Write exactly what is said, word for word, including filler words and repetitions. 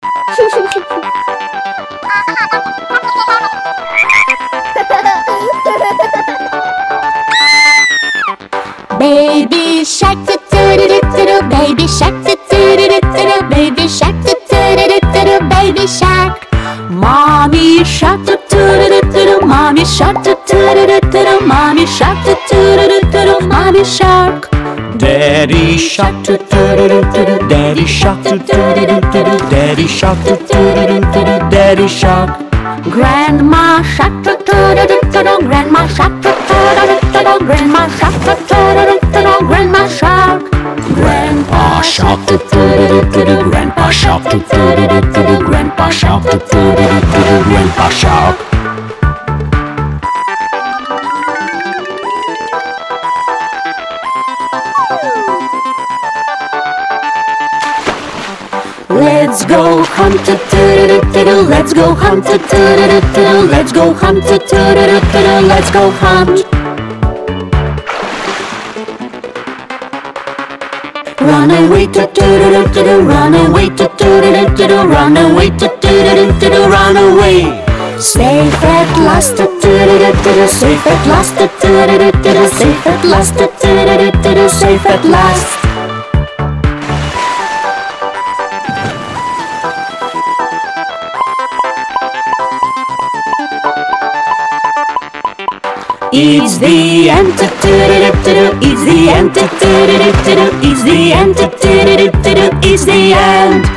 Baby shark, do do do do do, baby shark, do do do do do, baby shark, do do do do do, baby shark. Mommy shark, do do do do do, mommy shark, do do do do do, mommy shark, do do do do do, mommy shark. Daddy shark, do do do do do, daddy shark, do do do do do, daddy shark, do do do do do, daddy shark. Grandma shark, do do do do do, grandma shark, do do do do do, grandma shark, do do do do do, grandma shark. Grandpa shark, do do do do do, grandpa shark, do do do do do, grandpa shark, do do do do do, grandpa shark. Let's go hunt, do do do do do, let's go hunt, do do do do do, let's go hunt, do do do do do, let's go hunt. Run away, do do do do do, run away, do do do do do, run away, do do do do do, run away. Safe at last, do do do do do, safe at last, do do do do do, safe at last, do do do do do, safe at last. It's the end, do do do do, it's the end, do do do do, it's the end, do do do do, it's the end.